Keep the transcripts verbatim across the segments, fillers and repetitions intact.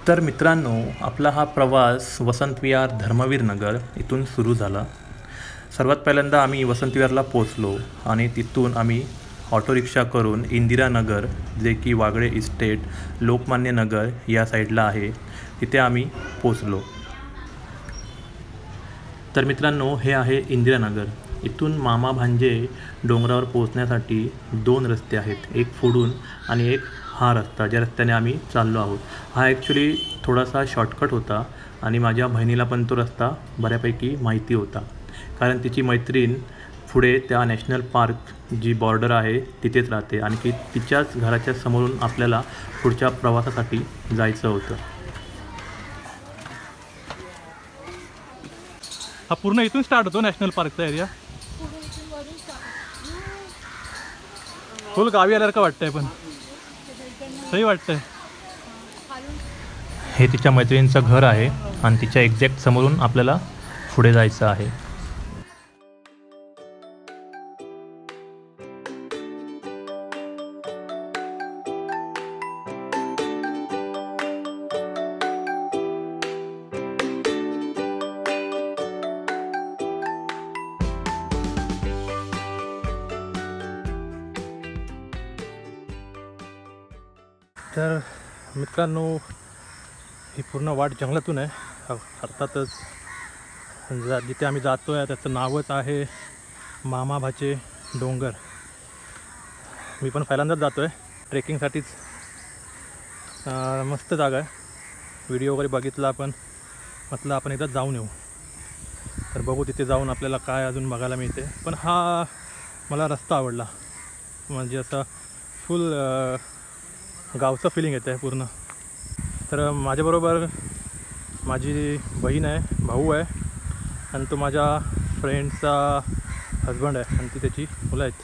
तर मित्रांनो, आपला हा प्रवास वसंत विहार धर्मवीर नगर इथून सुरू झाला। सर्वात पहिल्यांदा आम्ही वसंत विहारला पोचलो आणि तिथून आम्ही ऑटो रिक्षा करून इंदिरानगर, जे की वागळे इस्टेट लोकमान्य नगर या साईडला आहे, तिथे आम्ही पोचलो। तर मित्रांनो, हे आहे इंदिरानगर। इथून मामा भांजे डोंगरावर पोहोचण्यासाठी दोन रस्ते आहेत, एक फोडून आणि एक हा रस्ता, ज्या रस्त्याने आम्ही चाललो आहोत। हा ॲक्च्युली थोडासा शॉर्टकट होता आणि माझ्या बहिणीला पण तो रस्ता बऱ्यापैकी माहिती होता, कारण तिची मैत्रीण पुढे त्या नॅशनल पार्क जी बॉर्डर आहे तिथेच राहते आणि की तिच्याच घराच्या समोरून आपल्याला पुढच्या प्रवासासाठी जायचं होतं। हा पूर्ण इथून स्टार्ट होतो नॅशनल पार्कचा एरिया। फुल गावी आल्यासारखं वाटतंय, पण सही वाटतंय। हे तिच्या मैत्रिणीचं घर आहे आणि तिच्या एक्झॅक्ट समोरून आपल्याला पुढे जायचं आहे। तर मित्रांनो, ही पूर्ण वाट जंगलातून आहे। अर्थातच जा जिथे आम्ही जातो आहे त्याचं नावच आहे मामा भाचे डोंगर। मी पण पहिल्यांदाच जातो आहे ट्रेकिंगसाठीच। मस्त जागा आहे, व्हिडिओ वगैरे बघितला, पण म्हटलं आपण एकदा जाऊन येऊ। तर बघू तिथे जाऊन आपल्याला काय अजून बघायला मिळते। पण हा मला रस्ता आवडला, म्हणजे असं फुल गावचं फिलिंग येतं आहे पूर्ण। तर माझ्याबरोबर माझी बहीण आहे, भाऊ आहे आणि तो माझ्या फ्रेंडचा हजबंड आहे आणि ती त्याची मुलं आहेत।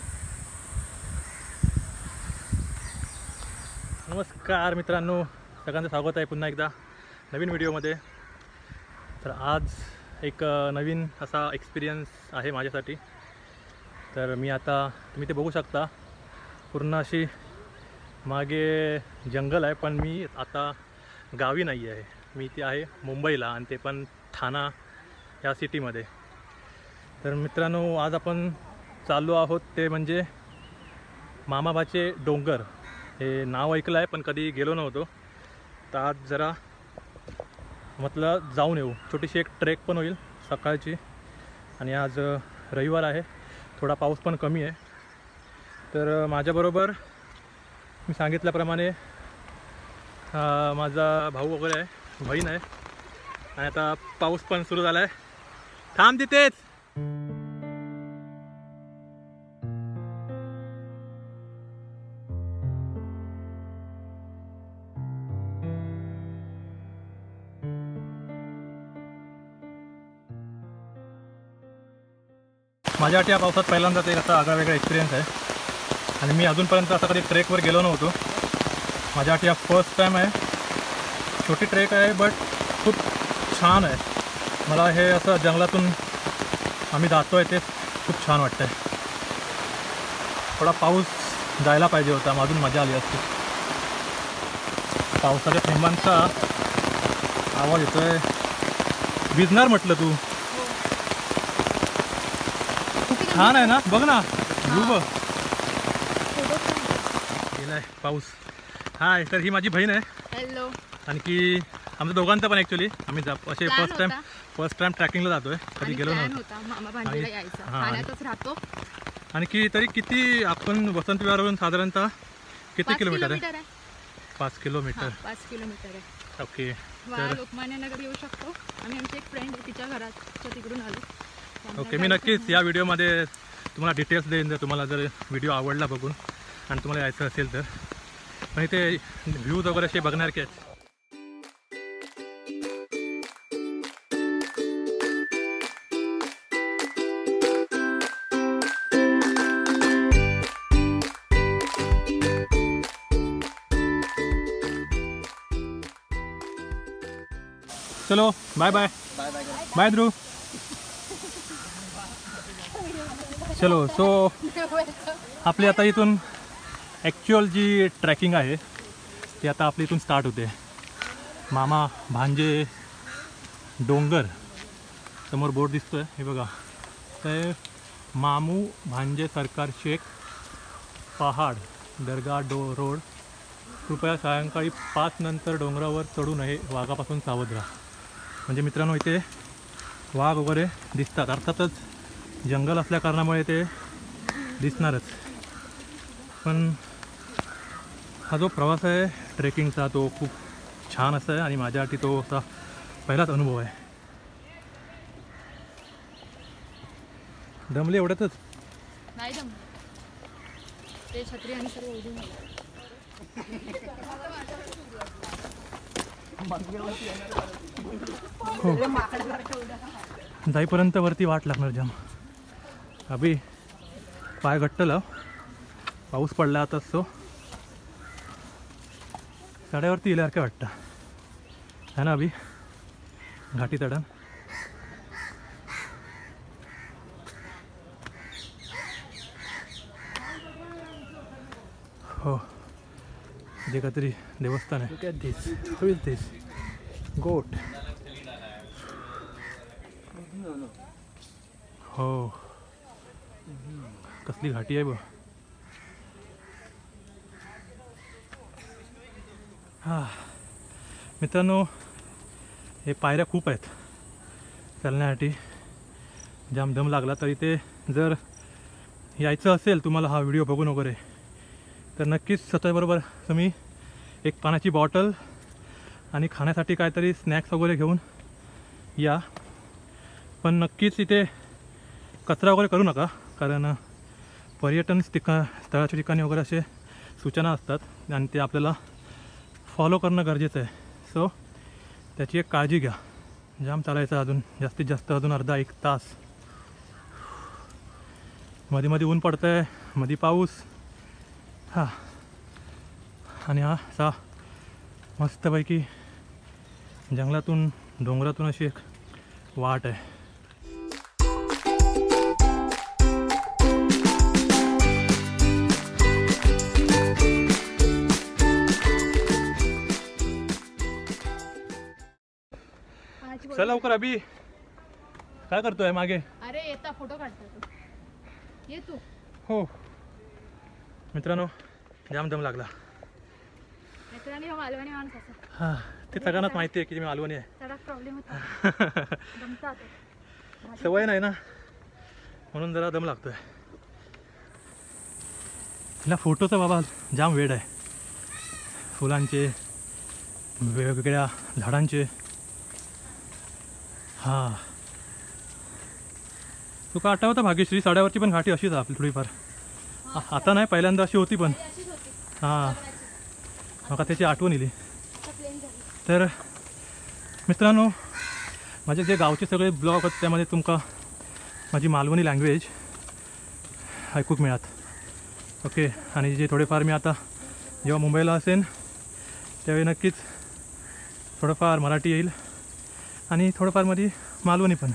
नमस्कार मित्रांनो, सगळ्यांचं स्वागत आहे पुन्हा एकदा नवीन व्हिडिओमध्ये। तर आज एक नवीन असा एक्सपिरियन्स आहे माझ्यासाठी। तर मी आता तुम्ही ते बघू शकता, पूर्ण अशी मागे जंगल आहे, पण मी आता गावी नाही आहे, मी इथे आहे मुंबईला, आणि ते पण ठाणा या सिटीमध्ये। तर मित्रांनो, आज आपण चाललो आहोत ते म्हणजे मामा भाचे डोंगर। हे नाव ऐकलं आहे पण कधी गेलो नव्हतो, तर आज जरा म्हटलं जाऊन येऊ। छोटीशी एक ट्रेक पण होईल सकाळची, आणि आज रविवार आहे, थोडा पाऊस पण कमी आहे। तर माझ्याबरोबर मी सांगितल्याप्रमाणे माझा भाऊ वगैरे आहे, बहीण आहे, आणि आता पाऊस पण सुरू झाला आहे। थांब तिथेच। माझ्यासाठी या पावसात पहिल्यांदाच एक असा आगळा वेगळा एक्सपिरियन्स आहे, आणि मी अजूनपर्यंत असं कधी ट्रेकवर गेलो नव्हतो। माझ्यासाठी हा फर्स्ट टाईम आहे। छोटी ट्रेक आहे बट खूप छान आहे। मला हे असं जंगलातून आम्ही जातो आहे ते खूप छान वाटतं आहे। थोडा पाऊस जायला पाहिजे होता, अजून मजा आली असती। पावसाच्या थेंबांचा आवाज येतो आहे, भिजणार म्हटलं तू। खूप छान आहे ना, बघ ना व्ह्यू बघ। गेलाय पाऊस। हाय, तर ही माझी बहीण आहे। हॅलो। आणखी आमच्या दोघांचं पण ॲक्च्युली आम्ही जा असे फर्स्ट टाइम फर्स्ट टाइम ट्रॅकिंगला जातोय, कधी गेलो नव्हतो। मामा भांजेला यायचं, ठाण्यातच राहतो। आणखी तरी किती आपण वसंत विहारवरून साधारणतः किती किलोमीटर आहे? पाच किलोमीटर पाच किलोमीटर आहे। ओके, तर लोकमान्य नगर येऊ शकतो। आम्ही आमची एक फ्रेंड आहे, तिच्या घराच्या तिकडून आलो। ओके, मी नक्कीच या व्हिडिओमध्ये तुम्हाला डिटेल्स देईन जर तुम्हाला जर व्हिडिओ आवडला बघून आणि तुम्हाला यायचं असेल तर। पण इथे व्ह्यूज वगैरे असे बघण्यासारखे आहेत। चलो बाय बाय बाय ध्रुव। चलो, सो आपली आता इथून ॲक्च्युअल जी ट्रॅकिंग आहे ती आता आपली इथून स्टार्ट होते। मामा भांजे डोंगर समोर बोर्ड दिसतोय हे बघा, ते मामू भांजे सरकार शेख पहाड दर्गा डो रोड, कृपया सायंकाळी पाच नंतर डोंगरावर चढू नये, वाघापासून सावध राहा. म्हणजे मित्रांनो इथे वाघ वगैरे दिसतात, अर्थातच जंगल असल्या कारणामुळे ते दिसणारच. पण हा जो प्रवास आहे ट्रेकिंगचा तो खूप छान असा आहे आणि माझ्यासाठी तो असा पहिलाच अनुभव आहे. दमले एवढ्यातच नाही जम ते छत्री आणि सर्व उडून हो, जाईपर्यंत वरती वाट लागणार जाम. अभि पाय घट्ट लाव, पाऊस पडला आता सो चढ्यावरती येल्यासारखं वाटतं है ना अभि, घाटी चढण. हो, जे काहीतरी देवस्थान आहे. दिस हू इज दिस गोट. हो, कसली घाटी आहे बघ. हां मित्रांनो, हे पायऱ्या खूप आहेत चालण्यासाठी, जाम दम लागला. तरी ते जर यायचं असेल तुम्हाला हा व्हिडिओ बघून वगैरे, तर नक्कीच स्वतःबरोबर तुम्ही एक पाण्याची बॉटल आणि खाण्यासाठी काहीतरी स्नॅक्स वगैरे घेऊन या. पण नक्कीच इथे कचरा वगैरे करू नका, कारण पर्यटन ठिका स्थळाच्या ठिकाणी वगैरे असे सूचना असतात आणि ते आपल्याला फॉलो करणं गरजेचं आहे. सो त्याची एक काळजी घ्या. जाम चालायचं अजून, जास्तीत जास्त अजून अर्धा एक तास. मध्ये मध्ये ऊन पडतं आहे, मध्ये पाऊस. हां, आणि हा असा मस्तपैकी जंगलातून डोंगरातून अशी एक वाट आहे. चल लवकर अभि, काय करतोय मागे? अरे येता फोटो काढतो तू, ये तू. हो मित्रांनो, जाम दम लागला. मित्रांनी हा मालवणी माणूस असा. हां, ते सगळ्यांनाच माहिती आहे की मी मालवणी आहे. त्याला प्रॉब्लेम होता, दमतात. सवय नाही ना, म्हणून जरा दम लागतोय. हिला फोटोचा बाबा जाम वेड आहे, फुलांचे, वेगवेगळ्या झाडांचे. हां, तुका आठवतं भाग्यश्री साड्यावरची पण घाटी अशीच आपली थोडीफार. आता नाही, पहिल्यांदा अशी होती पण. हां, मग त्याची आठवण येईल. तर मित्रांनो, माझे जे गावचे सगळे ब्लॉग आहेत त्यामध्ये तुमका माझी मालवणी लँग्वेज ऐकूक मिळत. ओके, आणि जे थोडेफार मी आता जेव्हा मुंबईला असेन त्यावेळी नक्कीच थोडंफार मराठी येईल आणि थोडंफार मध्ये मालवणी पण,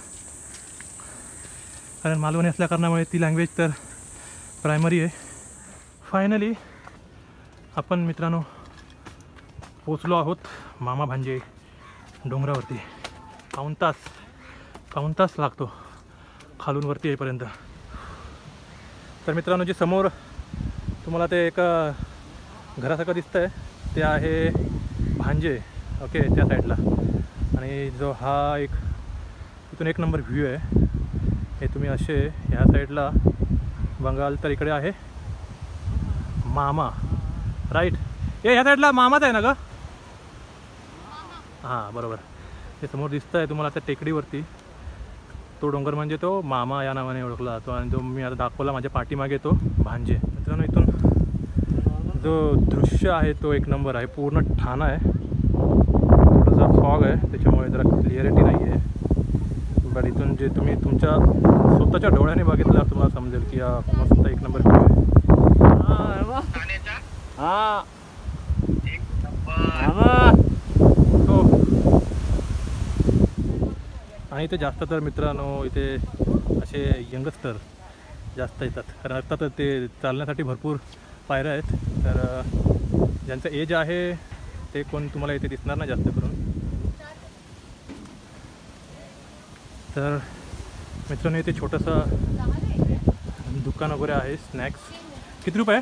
कारण मालवणी असल्या कारणामुळे ती लँग्वेज तर प्रायमरी आहे. फायनली आपण मित्रांनो पोचलो आहोत मामा भांजे डोंगरावरती. पाऊण तास पाऊण तास लागतो खालून वरती येईपर्यंत. तर मित्रांनो, जे समोर तुम्हाला ते एका घरासारखं दिसतं आहे ते आहे भांजे. ओके, त्या साईडला. आणि जो हा एक इथून एक नंबर व्ह्यू आहे, हे तुम्ही असे ह्या साईडला बघाल तर इकडे आहे मामा. राईट, हे ह्या साईडला मामाच आहे ना ग? हां बरोबर. हे समोर दिसतं आहे तुम्हाला त्या टेकडीवरती, तो डोंगर म्हणजे तो मामा या नावाने ओळखला जातो. आणि जो मी आता दाखवला माझ्या पाठीमागे तो भांजे. मित्रांनो, इथून जो दृश्य आहे तो एक नंबर आहे. पूर्ण ठाणा आहे, थोडासा फॉग आहे त्याच्यामुळे जरा क्लिअरिटी नाही आहे. बट इथून जे तुम्ही तुमच्या स्वतःच्या डोळ्याने बघितल्यावर तुम्हाला समजेल की हा मस्त एक नंबर व्ह्यू आहे. हां, हो. आणि इथे जास्त तर मित्रांनो इथे असे यंगस्टर जास्त येतात, कारण अर्थात ते चालण्यासाठी भरपूर पायऱ्या आहेत. तर ज्यांचं एज आहे ते कोण तुम्हाला इथे दिसणार नाही जास्त करून. तर मित्रांनो इथे छोटंसं दुकान वगैरे आहे स्नॅक्स. किती रुपये?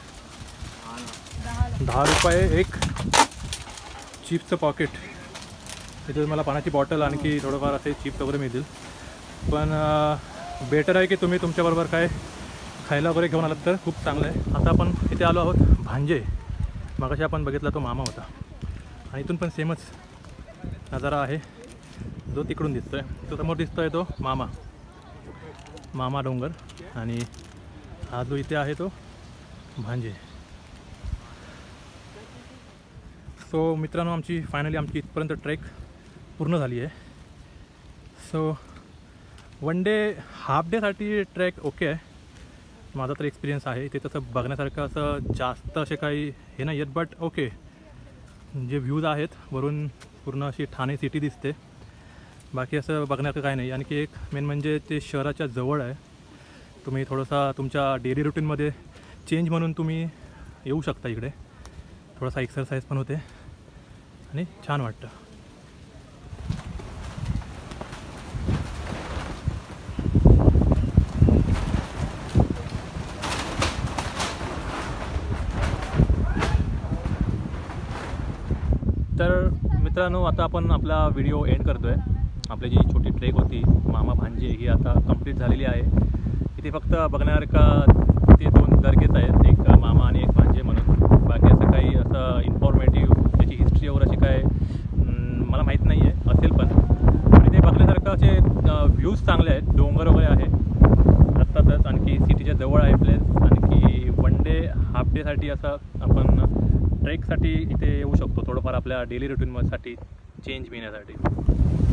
दहा रुपये एक चिप्सचं पॉकेट. इथे तुम्हाला पाण्याची बॉटल आणखी थोडंफार असे चिप्स वगैरे मिळतील. पण बेटर आहे की तुम्ही तुमच्याबरोबर काय खायला वगैरे घेऊन आलात तर खूप चांगलं आहे. आता आपण इथे आलो आहोत भांजे. मगाशी आपण बघितला तो मामा होता आणि इथून पण सेमच नजारा आहे जो तिकडून दिसतो आहे. तो समोर दिसतो आहे तो मामा मामा डोंगर आणि हा जो इथे आहे तो भांजे. सो मित्रांनो आमची फायनली आमची इथपर्यंत ट्रेक पूर्ण झाली आहे. सो वन डे हाफ डेसाठी ट्रेक ओके आहे. माझा तर एक्सपिरियन्स आहे. इथे तसं बघण्यासारखं असं जास्त असे काही हे नाही आहेत बट ओके. जे व्ह्यूज आहेत वरून पूर्ण अशी ठाणे सिटी दिसते. बाकी असं बघण्याचं काय नाही. आणखी एक मेन म्हणजे ते शहराच्या जवळ आहे. तुम्ही थोडासा तुमच्या डेली रुटीनमध्ये चेंज म्हणून तुम्ही येऊ शकता इकडे. थोडासा एक्सरसाइज पण होते आणि छान वाटतं. तर मित्रांनो आता आपण आपला व्हिडिओ एंड करतो आहे. आपली जी छोटी ट्रेक होती मामा भांजे ही आता कंप्लीट झालेली आहे. इथे फक्त बघण्यासारखं ते दोन दर्गेच आहेत, एक मामा आणि एक भांजे म्हणून. बाकी असं काही असं इन्फॉर्मेटिव्ह त्याची हिस्ट्री वगैरे अशी काय मला माहीत नाही आहे. असेल पण आणि ते बघण्यासारखं असे व्ह्यूज चांगले आहेत. डोंगर वगैरे आहे असतातच. आणखी सिटीच्या जवळ आहे प्लेस. आणखी वन डे हाफ डेसाठी असं आपण ट्रेकसाठी इथे येऊ शकतो थोडंफार आपल्या डेली रुटीनसाठी चेंज मिळण्यासाठी.